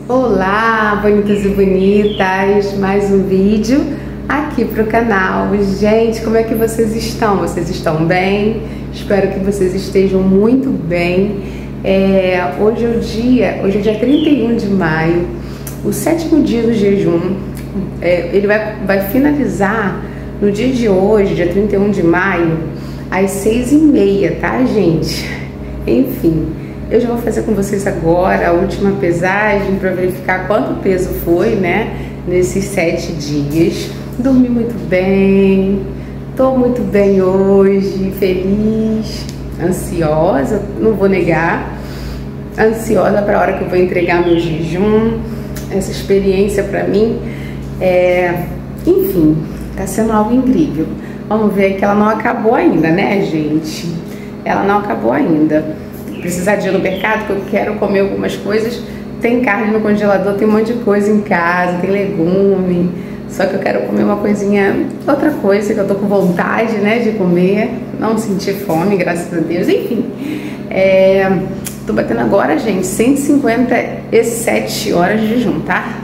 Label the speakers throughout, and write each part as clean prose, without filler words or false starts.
Speaker 1: Olá, bonitos e bonitas, mais um vídeo aqui pro canal. Gente, como é que vocês estão? Vocês estão bem? Espero que vocês estejam muito bem. Hoje é o dia 31 de maio, o 7º dia do jejum. Ele vai finalizar no dia de hoje, dia 31 de maio, às 6h30, tá, gente? Enfim, eu já vou fazer com vocês agora a última pesagem para verificar quanto peso foi, né, nesses 7 dias. Dormi muito bem, tô muito bem hoje, feliz, ansiosa, não vou negar, ansiosa para a hora que eu vou entregar meu jejum. Essa experiência para mim enfim, tá sendo algo incrível. Vamos ver que ela não acabou ainda, né, gente? Ela não acabou ainda. Precisar de ir no mercado, porque eu quero comer algumas coisas. Tem carne no congelador, tem um monte de coisa em casa, tem legume. Só que eu quero comer uma coisinha, outra coisa que eu tô com vontade, né, de comer. Não sentir fome, graças a Deus. Enfim, tô batendo agora, gente, 157 horas de jejum, tá?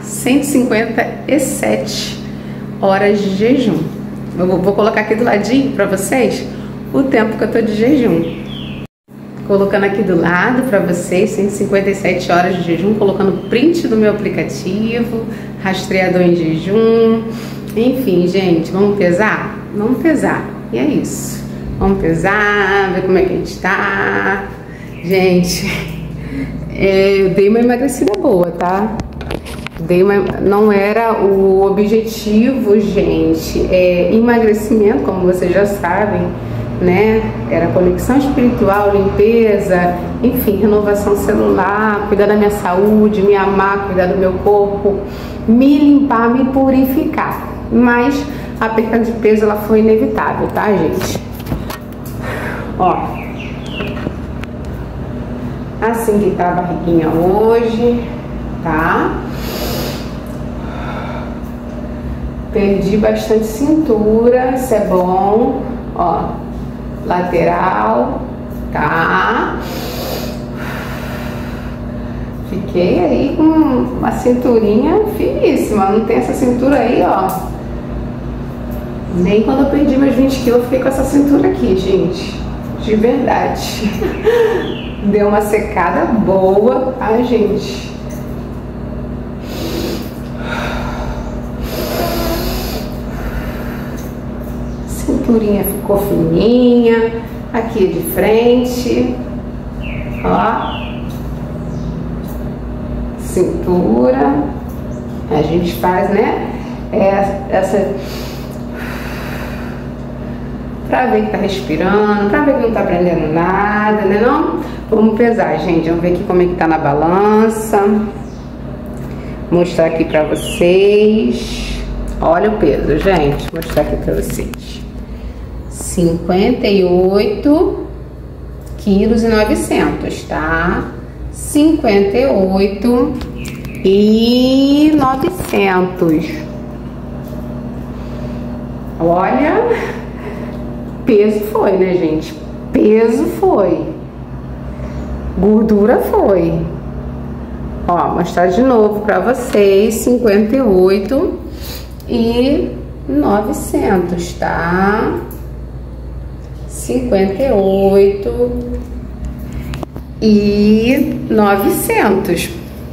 Speaker 1: 157 horas de jejum. Eu vou colocar aqui do ladinho pra vocês o tempo que eu tô de jejum. Colocando aqui do lado para vocês, 157 horas de jejum, colocando print do meu aplicativo, rastreador em jejum. Enfim, gente, vamos pesar? Vamos pesar. E é isso. Vamos pesar, ver como é que a gente tá. Gente, eu dei uma emagrecida boa, tá? Não era o objetivo, gente. Emagrecimento, como vocês já sabem, né? Era conexão espiritual, limpeza, enfim, renovação celular, cuidar da minha saúde, me amar, cuidar do meu corpo, me limpar, me purificar. Mas a perda de peso, ela foi inevitável, tá, gente? Ó, assim que tá a barriguinha hoje, tá? Perdi bastante cintura, isso é bom, ó. Lateral, tá? Fiquei aí com uma cinturinha finíssima. Não tem essa cintura aí, ó. Nem quando eu perdi meus 20 quilos eu fiquei com essa cintura aqui, gente. De verdade. Deu uma secada boa, tá, gente? Cinturinha ficou fininha, aqui de frente, ó, cintura, a gente faz, né, essa, pra ver que tá respirando, pra ver que não tá prendendo nada, né, não? Vamos pesar, gente, vamos ver aqui como é que tá na balança, vou mostrar aqui pra vocês, olha o peso, gente, vou mostrar aqui pra vocês. 58,9 kg, tá? 58,900. Olha, peso foi, né, gente? Peso foi. Gordura foi. Ó, mostrar de novo pra vocês. 58,900, tá? 58,900.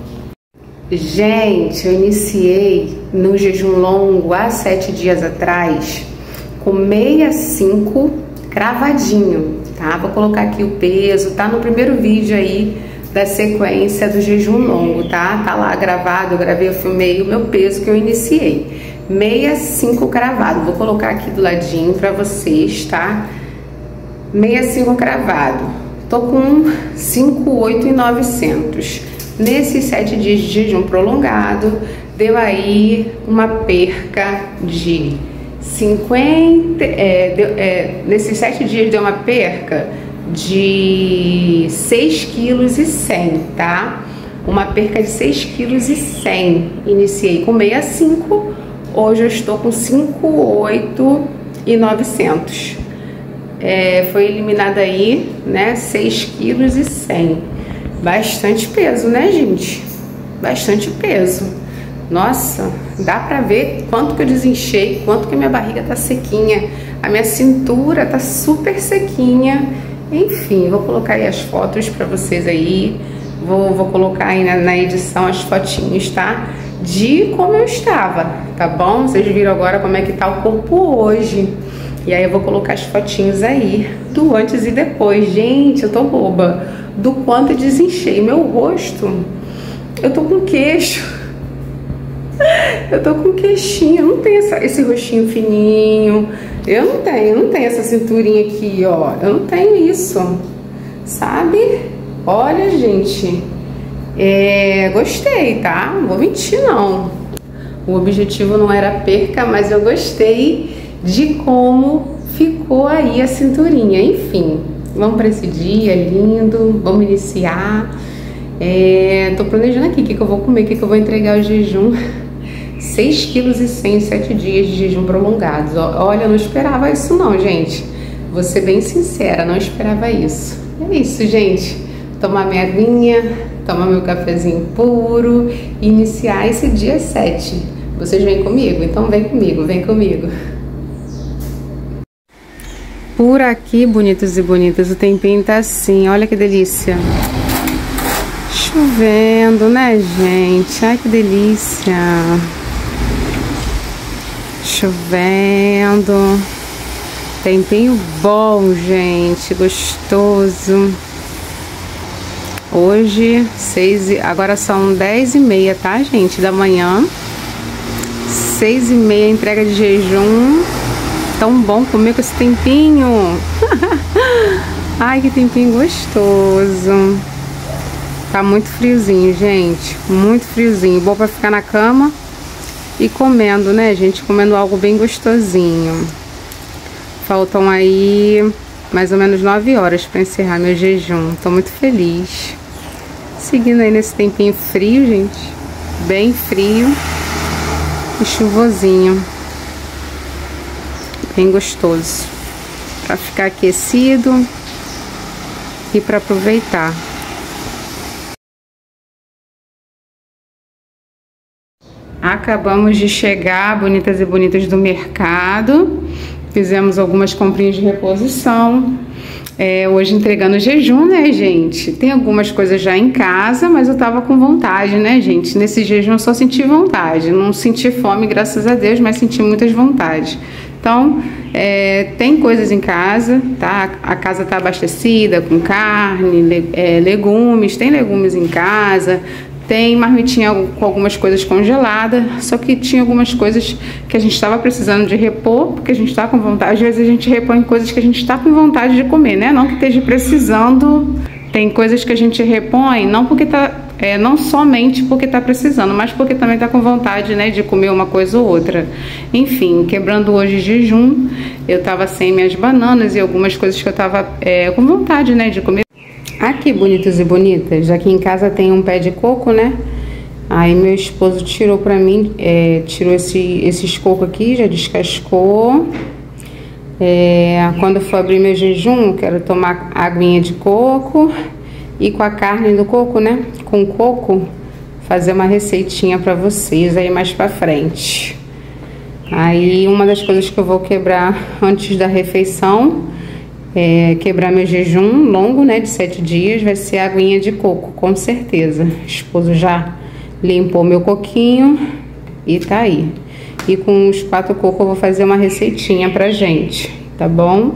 Speaker 1: Gente, eu iniciei no jejum longo há 7 dias atrás com 65 cravadinho, tá? Vou colocar aqui o peso, tá no primeiro vídeo aí da sequência do jejum longo, tá? Tá lá gravado, eu gravei, eu filmei o meu peso que eu iniciei. 65 cravado, vou colocar aqui do ladinho pra vocês, tá? 65 cravado, tô com 58,900. Nesses 7 dias de jejum prolongado, deu aí uma perca de 50, nesses 7 dias deu uma perca de 6,1 kg, tá? Uma perca de 6,1 kg. Iniciei com 65, hoje eu estou com 58,900. Foi eliminado aí, né, 6,1 kg. Bastante peso, né, gente? bastante peso. Nossa, dá pra ver quanto que eu desinchei, quanto que a minha barriga tá sequinha, a minha cintura tá super sequinha. Enfim, vou colocar aí as fotos pra vocês aí, vou colocar aí na edição as fotinhos, tá? De como eu estava, tá bom? Vocês viram agora como é que tá o corpo hoje. E aí eu vou colocar as fotinhos aí do antes e depois. Gente, eu tô boba do quanto eu desinchei. Meu rosto, eu tô com queixo. Eu tô com queixinho, não tenho esse rostinho fininho. Eu não tenho essa cinturinha aqui, ó. Eu não tenho isso, sabe? Olha, gente, gostei, tá? Não vou mentir, não. O objetivo não era perca, mas eu gostei de como ficou aí a cinturinha. Enfim, vamos para esse dia lindo, vamos iniciar. Tô planejando aqui o que eu vou comer, o que eu vou entregar ao jejum. 6,1 kg em 7 dias de jejum prolongados. Olha, eu não esperava isso não, gente. Vou ser bem sincera, não esperava isso. É isso, gente. Tomar minha aguinha, tomar meu cafezinho puro e iniciar esse dia 7. Vocês vêm comigo? Então vem comigo, vem comigo. Por aqui, bonitos e bonitas, o tempinho tá assim, olha que delícia. Chovendo, né, gente? Ai, que delícia. Chovendo. Tempinho bom, gente, gostoso. Hoje, agora são 10h30, tá, gente, da manhã. 6h30, entrega de jejum. Tão bom comer com esse tempinho. Ai, que tempinho gostoso. Tá muito friozinho, gente. Muito friozinho. Bom pra ficar na cama e comendo, né, gente? Comendo algo bem gostosinho. Faltam aí mais ou menos 9 horas pra encerrar meu jejum. Tô muito feliz. Seguindo aí nesse tempinho frio, gente. Bem frio. E chuvosinho. Bem gostoso. Pra ficar aquecido e pra aproveitar. Acabamos de chegar, bonitas e bonitas, do mercado. Fizemos algumas comprinhas de reposição. Hoje entregando jejum, né, gente? Tem algumas coisas já em casa, mas eu tava com vontade, né, gente? Nesse jejum eu só senti vontade. Não senti fome, graças a Deus, mas senti muitas vontades. Então, tem coisas em casa, tá? A casa tá abastecida com carne, legumes. Tem legumes em casa. Tem marmitinha com algumas coisas congeladas, só que tinha algumas coisas que a gente estava precisando de repor, porque a gente está com vontade. Às vezes a gente repõe coisas que a gente está com vontade de comer, né? Não que esteja precisando. Tem coisas que a gente repõe, não somente porque está precisando, mas porque também está com vontade, né, de comer uma coisa ou outra. Enfim, quebrando hoje jejum, eu estava sem minhas bananas e algumas coisas que eu estava com vontade, né, de comer. Aqui, bonitos e bonitas, aqui em casa tem um pé de coco, né? Aí meu esposo tirou pra mim, tirou esses coco aqui, já descascou. Quando eu for abrir meu jejum, quero tomar aguinha de coco e com a carne do coco, né? Com coco, fazer uma receitinha pra vocês aí mais pra frente. Aí uma das coisas que eu vou quebrar antes da refeição, quebrar meu jejum longo, né, de 7 dias, vai ser a aguinha de coco, com certeza. O esposo já limpou meu coquinho e tá aí. E com os 4 cocos eu vou fazer uma receitinha pra gente, tá bom?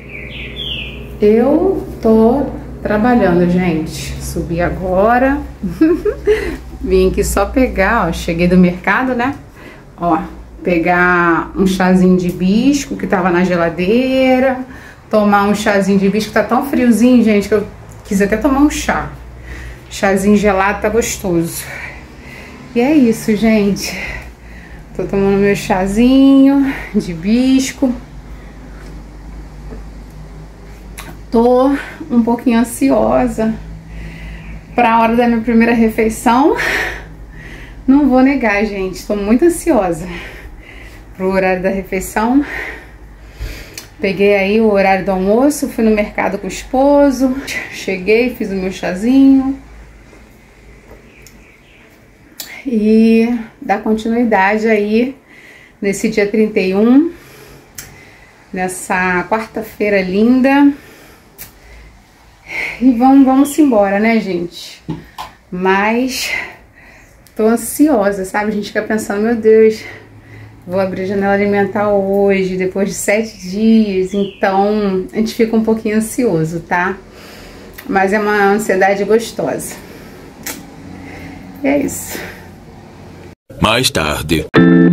Speaker 1: Eu tô trabalhando, gente. Subi agora. Vim aqui só pegar, ó, cheguei do mercado, né? Ó, pegar um chazinho de hibisco que tava na geladeira. Tomar um chazinho de hibisco, tá tão friozinho, gente, que eu quis até tomar um chá. Chazinho gelado tá gostoso. E é isso, gente. Tô tomando meu chazinho de hibisco. Tô um pouquinho ansiosa pra hora da minha primeira refeição. Não vou negar, gente, tô muito ansiosa pro horário da refeição. Peguei aí o horário do almoço, fui no mercado com o esposo, cheguei, fiz o meu chazinho. e dar continuidade aí nesse dia 31, nessa quarta-feira linda. E vamos embora, né, gente? Mas tô ansiosa, sabe? A gente fica pensando, meu Deus, vou abrir a janela alimentar hoje, depois de 7 dias. Então, a gente fica um pouquinho ansioso, tá? Mas é uma ansiedade gostosa. E é isso.
Speaker 2: Mais tarde.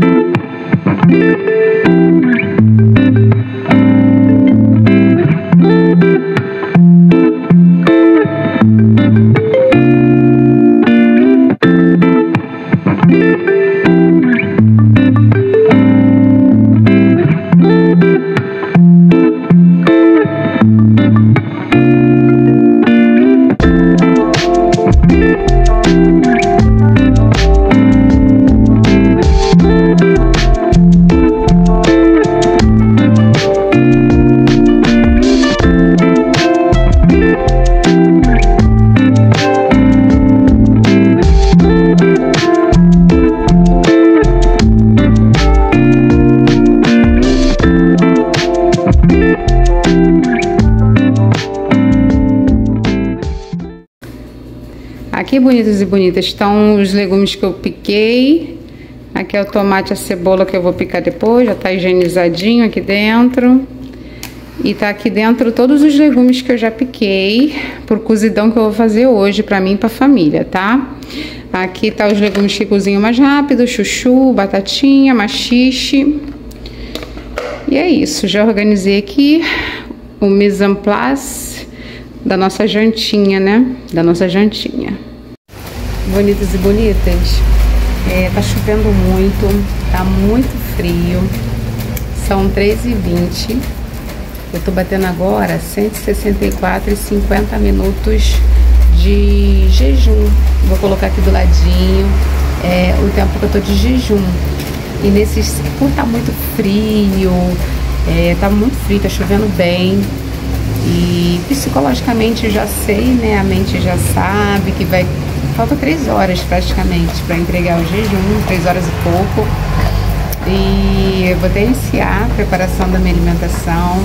Speaker 1: Aqui, bonitos e bonitas, estão os legumes que eu piquei. Aqui é o tomate e a cebola que eu vou picar depois, já tá higienizadinho aqui dentro. E tá aqui dentro todos os legumes que eu já piquei por cozidão que eu vou fazer hoje pra mim e pra família, tá? Aqui tá os legumes que cozinham mais rápido, chuchu, batatinha, maxixe. E é isso, já organizei aqui o mise en place da nossa jantinha, né? Da nossa jantinha. Bonitos e bonitas, tá chovendo muito, tá muito frio, são 3h20, eu tô batendo agora 164,50 minutos de jejum. Vou colocar aqui do ladinho o tempo que eu tô de jejum. E por tá muito frio, tá chovendo bem. E psicologicamente eu já sei, né? A mente já sabe que falta 3 horas praticamente para entregar o jejum, 3 horas e pouco. E eu vou até iniciar a preparação da minha alimentação.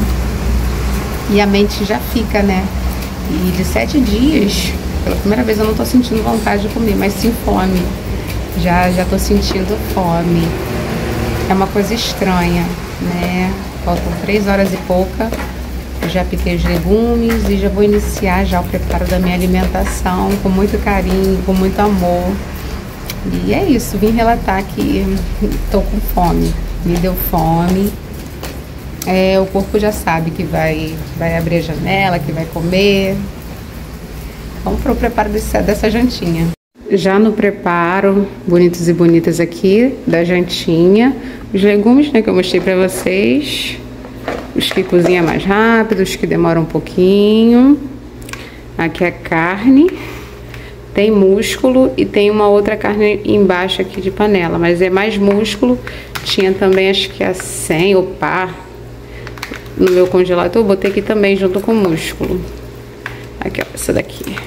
Speaker 1: E a mente já fica, né? E de 7 dias, pela primeira vez eu não tô sentindo vontade de comer, mas sim fome. Já tô sentindo fome. É uma coisa estranha, né? Faltam 3 horas e pouca. Já piquei os legumes e já vou iniciar já o preparo da minha alimentação com muito carinho, com muito amor. E é isso, vim relatar que tô com fome, me deu fome. O corpo já sabe que vai abrir a janela, que vai comer. Vamos pro preparo dessa jantinha. Já no preparo, bonitos e bonitas aqui, da jantinha, os legumes, né, que eu mostrei pra vocês. Os que cozinham mais rápido, os que demoram um pouquinho. Aqui é carne, tem músculo e tem uma outra carne embaixo aqui de panela, mas é mais músculo. Tinha também, acho que a 100 ou pá no meu congelador, eu botei aqui também junto com o músculo. Aqui, ó, essa daqui.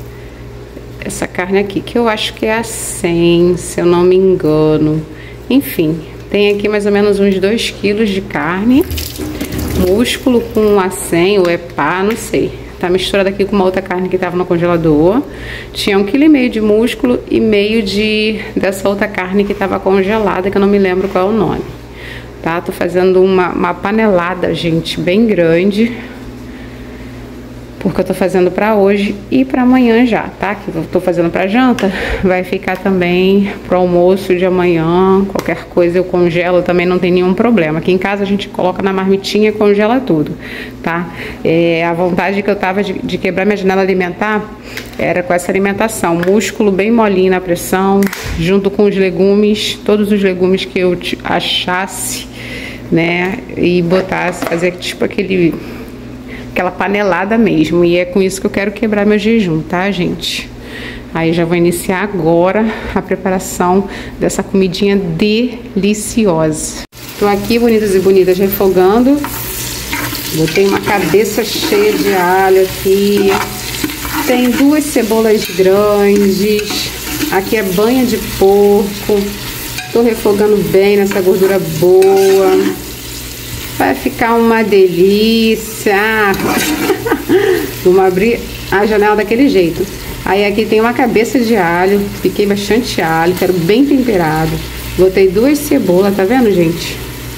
Speaker 1: Essa carne aqui, que eu acho que é a 100, se eu não me engano. Enfim, tem aqui mais ou menos uns 2 quilos de carne. Músculo com a 100 ou pá, não sei. Tá misturado aqui com uma outra carne que tava no congelador. Tinha 1,5 kg de músculo e meio dessa outra carne que tava congelada, que eu não me lembro qual é o nome. Tá? Tô fazendo uma panelada, gente, bem grande. Porque eu tô fazendo pra hoje e pra amanhã já, tá? Que eu tô fazendo pra janta, vai ficar também pro almoço de amanhã. Qualquer coisa eu congelo, também não tem nenhum problema. Aqui em casa a gente coloca na marmitinha e congela tudo, tá? A vontade que eu tava de quebrar minha janela alimentar era com essa alimentação. Músculo bem molinho na pressão, junto com os legumes, todos os legumes que eu achasse, né? E botasse, fazer tipo aquela panelada mesmo. E é com isso que eu quero quebrar meu jejum, tá, gente? Aí já vou iniciar agora a preparação dessa comidinha deliciosa. Tô aqui, bonitas e bonitas, refogando. Botei uma cabeça cheia de alho aqui. Tem 2 cebolas grandes. Aqui é banha de porco. Tô refogando bem nessa gordura boa. Vai ficar uma delícia. Vamos abrir a janela daquele jeito. Aí aqui tem uma cabeça de alho. Piquei bastante alho, quero bem temperado. Botei 2 cebolas, tá vendo, gente?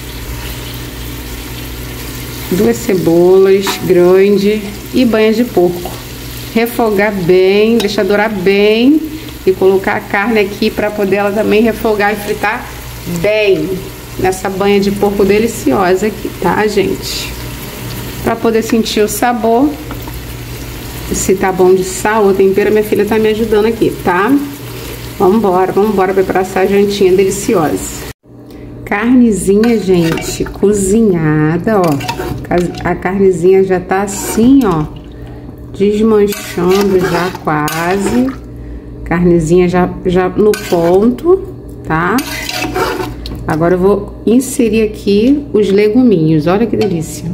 Speaker 1: 2 cebolas grandes e banha de porco. Refogar bem, deixar dourar bem e colocar a carne aqui para poder ela também refogar e fritar bem nessa banha de porco deliciosa aqui, tá, gente? Para poder sentir o sabor, se tá bom de sal ou tempero, minha filha tá me ajudando aqui, tá? Vamos embora preparar essa jantinha deliciosa. Carnezinha, gente, cozinhada, ó. A carnezinha já tá assim, ó, desmanchando já quase. Carnezinha já no ponto, tá? Agora eu vou inserir aqui os leguminhos. Olha que delícia.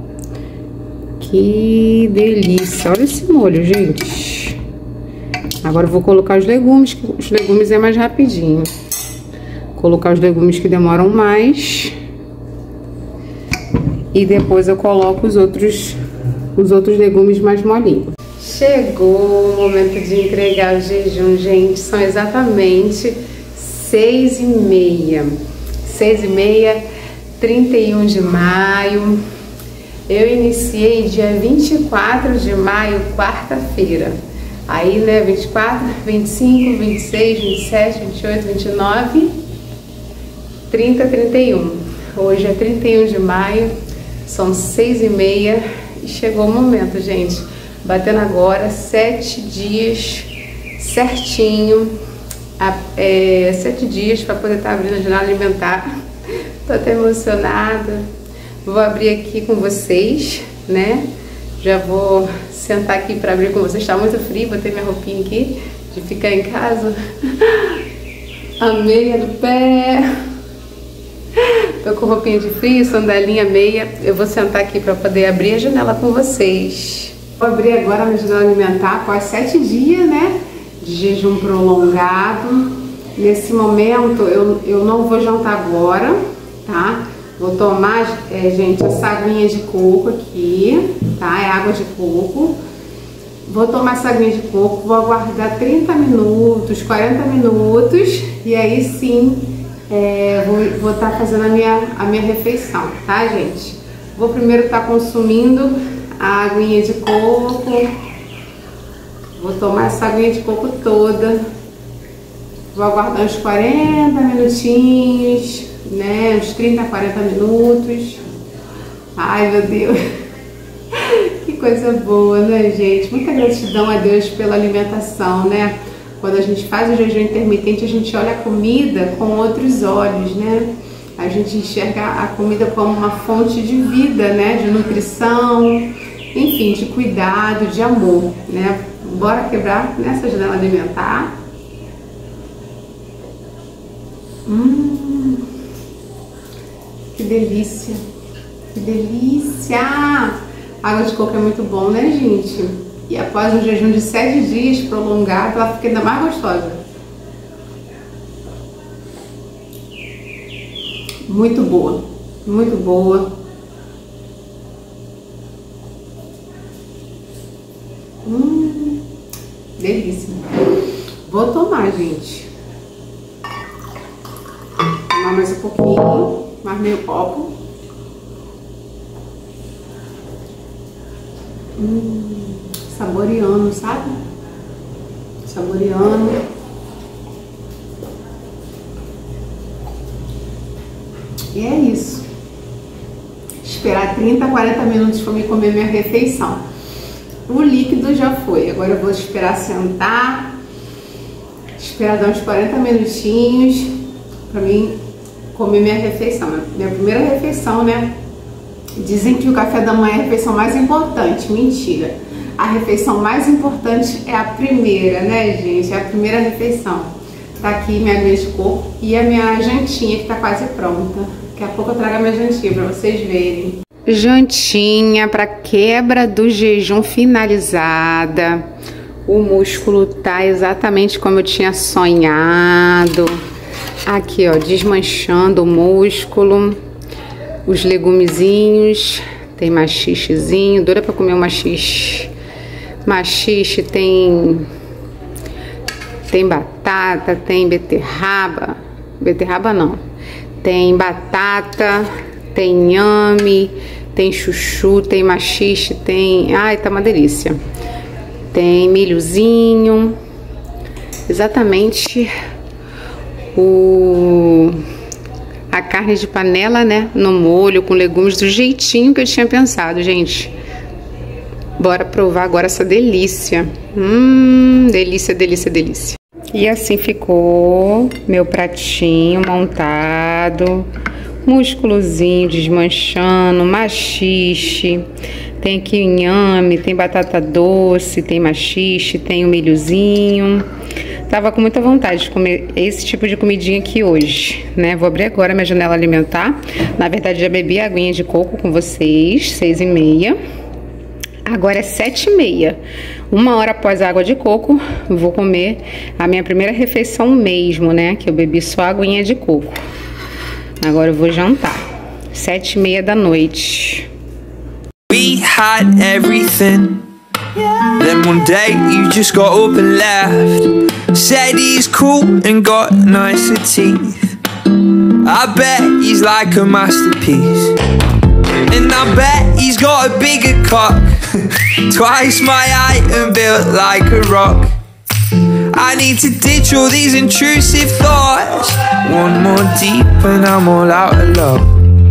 Speaker 1: Que delícia. Olha esse molho, gente. Agora eu vou colocar os legumes, que os legumes é mais rapidinho. Colocar os legumes que demoram mais. E depois eu coloco os outros legumes mais molinhos. Chegou o momento de entregar o jejum, gente. São exatamente 6h30. 6h30, 31 de maio. Eu iniciei dia 24 de maio, quarta-feira. Aí, né, 24, 25, 26, 27, 28, 29, 30, 31. Hoje é 31 de maio, são 6h30 e chegou o momento, gente. Batendo agora 7 dias certinho, 7 dias para poder estar abrindo a janela alimentar. Tô até emocionada. Vou abrir aqui com vocês, né? Já vou sentar aqui para abrir com vocês. Tá muito frio, botei minha roupinha aqui de ficar em casa. A meia do pé. Tô com roupinha de frio, sandalinha, meia. Eu vou sentar aqui para poder abrir a janela com vocês. Vou abrir agora a janela alimentar após 7 dias, né? De jejum prolongado. Nesse momento eu não vou jantar agora, tá? Vou tomar, gente, essa aguinha de coco aqui, tá? É água de coco. Vou tomar essa aguinha de coco, vou aguardar 30 minutos, 40 minutos e aí sim vou estar fazendo a minha refeição, tá, gente? Vou primeiro estar consumindo a aguinha de coco. Vou tomar essa aguinha de coco toda. Vou aguardar uns 40 minutinhos, né? Uns 30, 40 minutos. Ai, meu Deus. Que coisa boa, né, gente? Muita gratidão a Deus pela alimentação, né? Quando a gente faz o jejum intermitente, a gente olha a comida com outros olhos, né? A gente enxerga a comida como uma fonte de vida, né? De nutrição, enfim, de cuidado, de amor, né? Bora quebrar nessa janela alimentar. Que delícia! Que delícia! Água de coco é muito bom, né, gente? E após um jejum de 7 dias prolongado, ela fica ainda mais gostosa. Muito boa, muito boa. Delícia. Vou tomar, gente. Tomar mais um pouquinho, mais meio copo. Saboreando, sabe? Saboreando. E é isso. Esperar 30, 40 minutos para me comer minha refeição. O líquido já foi. Agora eu vou esperar sentar. Esperar dar uns 40 minutinhos para mim comer minha refeição. Minha primeira refeição, né? Dizem que o café da manhã é a refeição mais importante. Mentira. A refeição mais importante é a primeira, né, gente? É a primeira refeição. Tá aqui minha aguinha de coco e a minha jantinha que tá quase pronta. Daqui a pouco eu trago a minha jantinha para vocês verem. Jantinha para quebra do jejum finalizada. O músculo tá exatamente como eu tinha sonhado. Aqui, ó, desmanchando o músculo. Os legumezinhos. Tem maxixezinho. Doida pra comer um maxixe. Maxixe tem batata, tem beterraba. Beterraba não. Tem batata, tem inhame, tem chuchu, tem maxixe, tem... Ai, tá uma delícia. Tem milhozinho. Exatamente a carne de panela, né? No molho, com legumes, do jeitinho que eu tinha pensado, gente. Bora provar agora essa delícia. Delícia, delícia, delícia. E assim ficou meu pratinho montado. Músculozinho desmanchando, maxixe. Tem aqui inhame, tem batata doce, tem maxixe, tem o milhozinho. Tava com muita vontade de comer esse tipo de comidinha aqui hoje, né? Vou abrir agora minha janela alimentar. Na verdade, já bebi a aguinha de coco com vocês, 6h30. Agora é 7h30. 1 hora após a água de coco, vou comer a minha primeira refeição mesmo, né? Que eu bebi só a aguinha de coco. Agora eu vou jantar. 7h30 da noite.
Speaker 3: We had everything. Then one day you just got up and left. Said he's cool and got nicer teeth. I bet he's like a masterpiece. And I bet he's got a bigger cock. Twice my height and built like a rock. I need to ditch all these intrusive thoughts. One more deep and I'm all out of love.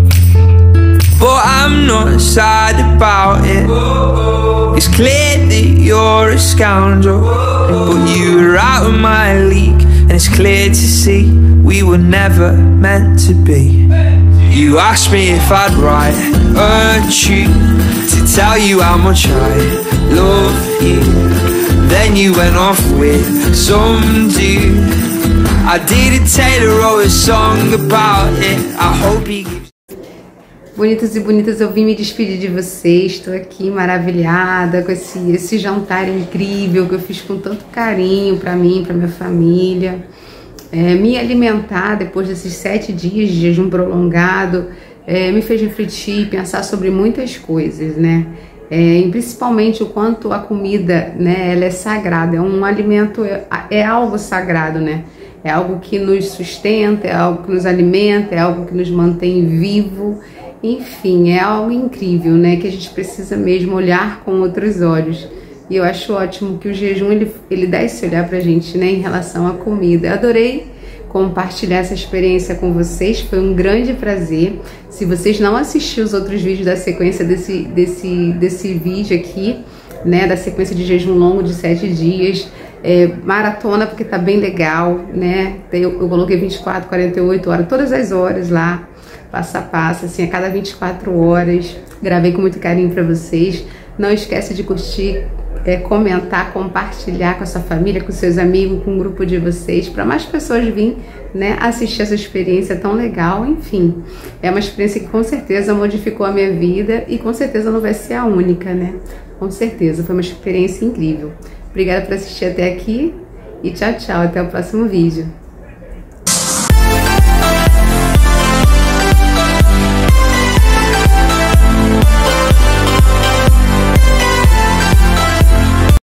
Speaker 3: But I'm not sad about it. It's clear that you're a scoundrel, but you were out of my league, and it's clear to see we were never meant to be. You asked me if I'd write a tune to tell you how much I love you. Then you went off with some dude. I did a Taylor wrote a song about it. I hope he gives.
Speaker 1: Bonitos e bonitas, eu vim me despedir de vocês. Estou aqui maravilhada com esse jantar incrível que eu fiz com tanto carinho para mim, para minha família. Me alimentar depois desses 7 dias de jejum prolongado me fez refletir e pensar sobre muitas coisas, né? E principalmente o quanto a comida, né, ela é sagrada, é um alimento, é algo sagrado, né? É algo que nos sustenta, é algo que nos alimenta, é algo que nos mantém vivo. Enfim, é algo incrível, né? Que a gente precisa mesmo olhar com outros olhos. E eu acho ótimo que o jejum, ele dá esse olhar pra gente, né? Em relação à comida. Eu adorei compartilhar essa experiência com vocês. Foi um grande prazer. Se vocês não assistiram os outros vídeos da sequência desse vídeo aqui, né? Da sequência de jejum longo de 7 dias, maratona, porque tá bem legal, né? Eu coloquei 24, 48 horas, todas as horas lá, passo a passo, assim, a cada 24 horas. Gravei com muito carinho para vocês. Não esquece de curtir, comentar, compartilhar com a sua família, com seus amigos, com o grupo de vocês, para mais pessoas virem, né, assistir essa experiência tão legal. Enfim, é uma experiência que com certeza modificou a minha vida e com certeza não vai ser a única, né? Com certeza, foi uma experiência incrível. Obrigada por assistir até aqui e tchau, tchau, até o próximo vídeo.